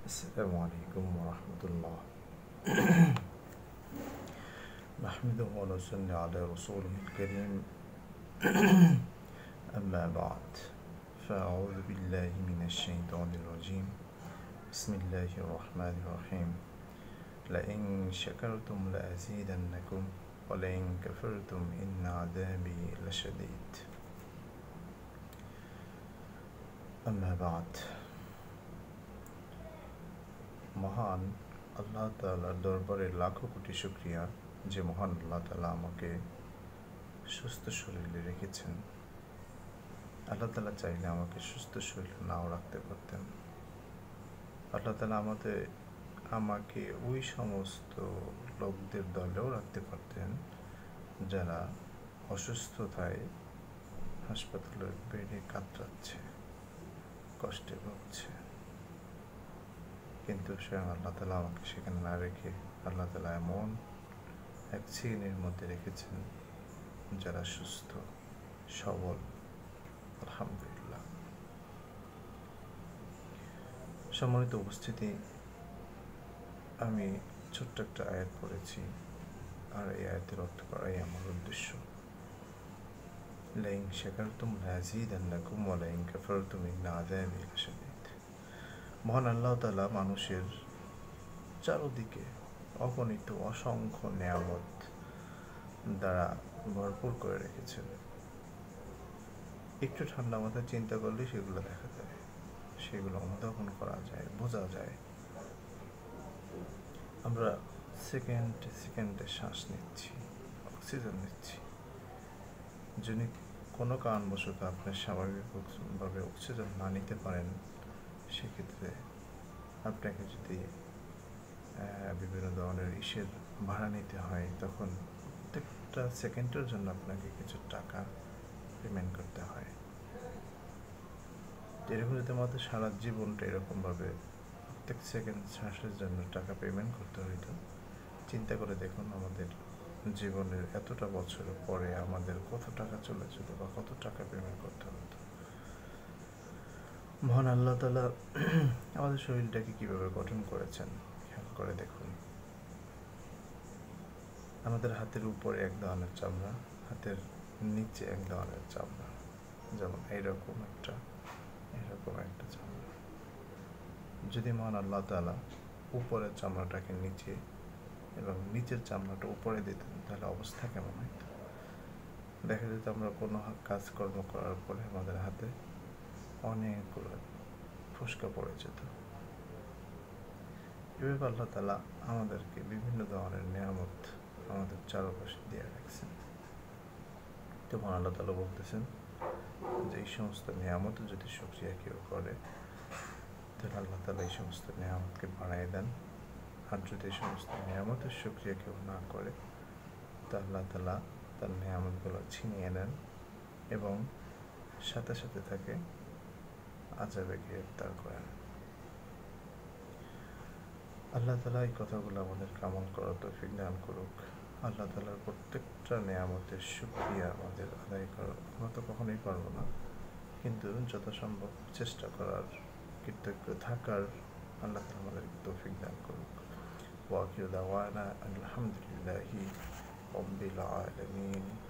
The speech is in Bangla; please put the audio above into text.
السلام عليكم ورحمة الله. نحمده ونصلي على رسوله الكريم. أما بعد، فأعوذ بالله من الشيطان الرجيم. بسم الله الرحمن الرحيم. لئن شكرتم لأزيدنكم ولئن كفرتم إن عذابي لشديد. أما بعد, মহান আল্লাহ তাআলার দরবারে লাখো কোটি শুকরিয়া যে মহান আল্লাহ তাআলা আমাকে সুস্থ শরীরে রেখেছেন। আল্লাহ তাআলা চাইলে আমাকে সুস্থ শরীরে নাও রাখতে পারতেন। আল্লাহ তাআলা আমাকে ওই সমস্ত লোকদের দলেও রাখতে পারতেন যারা অসুস্থতায় হাসপাতালের বেডে কাতরাচ্ছে, কষ্টে ভুগছে। কিন্তু স্বয়ং আল্লাহ তাআলা আমাকে সেখানে না রেখে আল্লাহ তাআলা এমন এক শ্রেণীর মধ্যে রেখেছেন যারা সুস্থ সবল, আলহামদুলিল্লাহ। সম্মানিত উপস্থিতি, আমি ছোট্ট একটা আয়াত পড়েছি, আর এই আয়াতের অর্থ করাই আমার উদ্দেশ্য। লাইন শাকারতুম লাযীদান্নাকুম ওয়া লাইন কাফারতুম ইন্না আযাবি লাশাদীদ। মহান আল্লাহ তাআলা মানুষের চারদিকে অগণিত অসংখ্য নেয়ামত দ্বারা ভরপুর করে রেখেছেন। একটু ঠান্ডা মাথায় চিন্তা করলে সেগুলো দেখা যায়, সেগুলো অনুধাবন করা যায়, বোঝা যায়। আমরা সেকেন্ডে সেকেন্ডে শ্বাস নিচ্ছি, অক্সিজেন নিচ্ছি। যদি কোনো কারণবশত আপনি স্বাভাবিকভাবে অক্সিজেন না নিতে পারেন, সেক্ষেত্রে আপনাকে যদি বিভিন্ন ধরনের ভাড়া নিতে হয়, তখন প্রত্যেকটা সেকেন্ডের জন্য আপনাকে কিছু টাকা পেমেন্ট করতে হয়। এরকম যদি আমাদের সারা জীবনটা এরকমভাবে প্রত্যেক সেকেন্ড শ্বাসের জন্য টাকা পেমেন্ট করতে হইতো, চিন্তা করে দেখুন আমাদের জীবনের এতটা বছরের পরে আমাদের কত টাকা চলে যেত বা কত টাকা পেমেন্ট করতে হতো। মহান আল্লাহ তাআলা আমাদের শরীরটাকে কিভাবে গঠন করেছেন খেয়াল করে দেখুন। আমাদের হাতের উপরে এক ধরনের চামড়া, হাতের নিচে এক ধরনের চামড়া, যেমন এরকম একটা চামড়া। যদি মহান আল্লাহ তাআলা উপরের চামড়াটাকে নিচে এবং নিচের চামড়াটা উপরে দিতেন, তাহলে অবস্থা কেমন হতো? দেখা যেত আমরা কোনো কাজকর্ম করার পরে আমাদের হাতে অনেকগুলো ফোসকা পড়ে যেত। এভাবে আল্লাহ তাআলা আমাদেরকে বিভিন্ন ধরনের নেয়ামত আমাদের চারপাশে দিয়ে রাখছেন। তো মহান আল্লাহ তাআলা বলতেছেন যে এই সমস্ত নেয়ামত যদি শুকরিয়া কেউ করে, তাহলে আল্লাহ তাআলা এই সমস্ত নেয়ামতকে বাড়ায় দেন। আর যদি এই সমস্ত নেয়ামতের শুকরিয়া কেউ না করে, তা আল্লাহ তাআলা তার নেয়ামতগুলো ছিনিয়ে নেন এবং সাথে সাথে তাকে আযাবে গ্রেফতার করেন। আল্লাহ তাআলা এই কথাগুলো আমাদেরকে আমল করার তৌফিক দান করুক। আল্লাহ তাআলার প্রত্যেকটা নেয়ামতের শুকরিয়া আমাদের আদায় করার আমরা তো কখনোই পারবো না, কিন্তু যথাসম্ভব চেষ্টা করার, কৃতজ্ঞ থাকার আল্লাহ তাআলা আমাদেরকে তৌফিক দান করুক। ওয়া আখিরু দাওয়ানা আলহামদুলিল্লাহি রাব্বিল আলামিন।